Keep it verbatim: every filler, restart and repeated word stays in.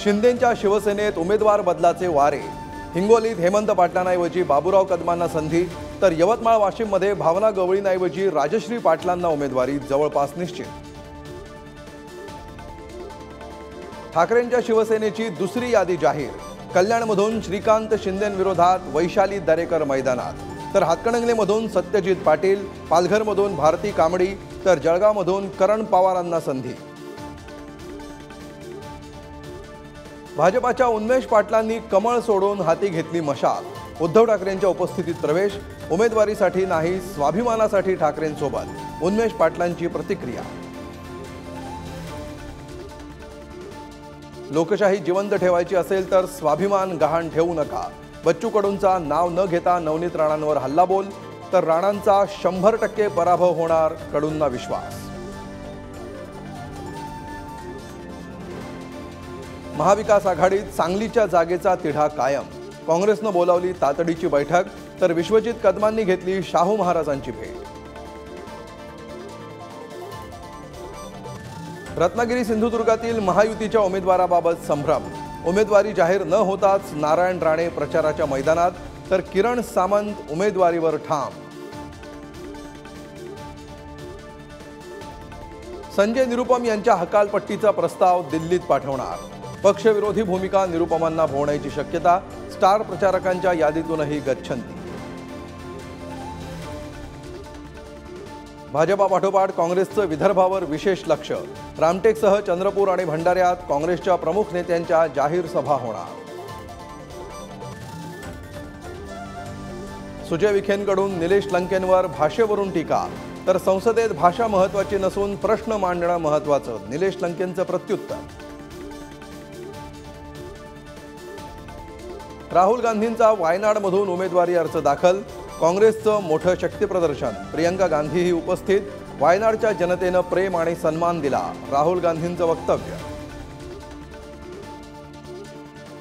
शिंदेंच्या शिवसेनेत उमेदवार बदलाचे वारे। हिंगोलीत हेमंत पाटलांऐवजी बाबूराव कदमांना संधी, तर यवतमाळ वाशिममध्ये भावना गवळींऐवजी राजश्री पाटलांना उमेदवारी जवळपास निश्चित। ठाकरेंच्या शिवसेनेची दुसरी यादी जाहीर। कल्याणमधून श्रीकांत शिंदेंविरोधात वैशाली दरेकर मैदानात, तर हातकणंगलेमधून सत्यजित पाटील, पालघरमधून भारती कांबडी, तर जळगावमधून करण पवारांना संधी। भाजपाच्या उन्मेष पाटलांनी कमळ सोडून हाती घेतली मशाल। उद्धव ठाकरेंच्या उपस्थितीत प्रवेश, उमेदवारीसाठी नाही स्वाभिमानासाठी ठाकरेंसोबत। उन्मेष पाटलांची प्रतिक्रिया। लोकशाही जिवंत ठेवायची असेल तर स्वाभिमान गहाण ठेवू नका। बच्चू कडूंचा नाव न घेता नवनीत राणांवर हल्लाबोल, तर राणांचा शंभर टक्के पराभव होणार, कडूंना विश्वास। महाविकास आघाडीत सांगलीच्या जागेचा तिढा कायम। काँग्रेसनं बोलावली तातडीची बैठक, तर विश्वजित कदमांनी घेतली शाहू महाराजांची भेट। रत्नागिरी सिंधुदुर्गातील महायुतीच्या उमेदवाराबाबत संभ्रम। उमेदवारी जाहीर न होताच नारायण राणे प्रचाराच्या मैदानात, तर किरण सामंत उमेदवारीवर ठाम। संजय निरुपम यांच्या हकालपट्टीचा प्रस्ताव दिल्लीत पाठवणार। पक्षविरोधी भूमिका निरुपमांना भोवण्याची शक्यता। स्टार प्रचारकांच्या यादीतूनही गच्छंती। भाजपा पाठोपाठ काँग्रेसचं विदर्भावर विशेष लक्ष। रामटेकसह चंद्रपूर आणि भंडाऱ्यात काँग्रेसच्या प्रमुख नेत्यांच्या जाहीर सभा होणार। सुजय विखेंकडून निलेश लंकेंवर भाषेवरून टीका, तर संसदेत भाषा महत्त्वाची नसून प्रश्न मांडणं महत्त्वाचं, निलेश लंकेंचं प्रत्युत्तर। राहुल गांधींचा वायनाडमधून उमेदवारी अर्ज दाखल। काँग्रेसचं मोठं शक्तीप्रदर्शन। प्रियंका गांधीही उपस्थित। वायनाडच्या जनतेनं प्रेम आणि सन्मान दिला, राहुल गांधींचं वक्तव्य।